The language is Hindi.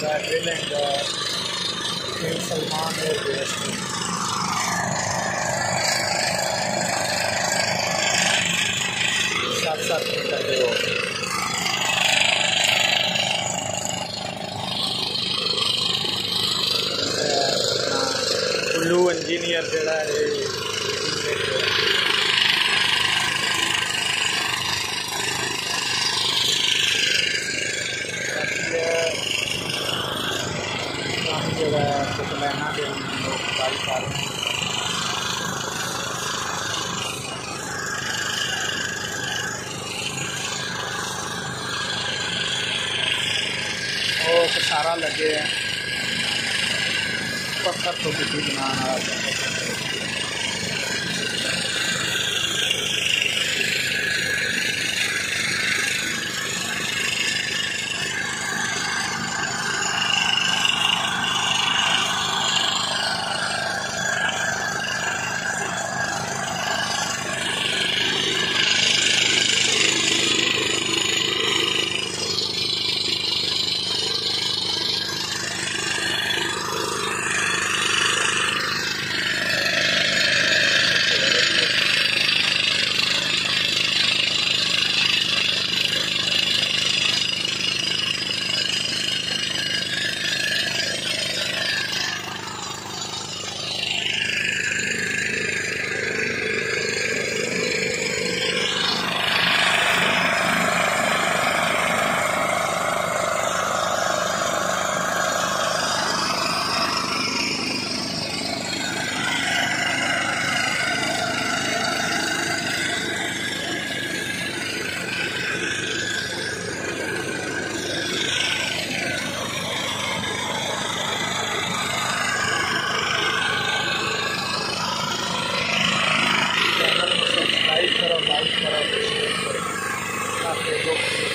drilling King Salman Air Base. साथ में करते हो ब्लू इंजीनियर जोड़ा है लेना दे लोग बाइक आ रहे हैं और सारा लगे हैं पत्थर तो किसी बनाना करो, लाइक करो, शेयर करो,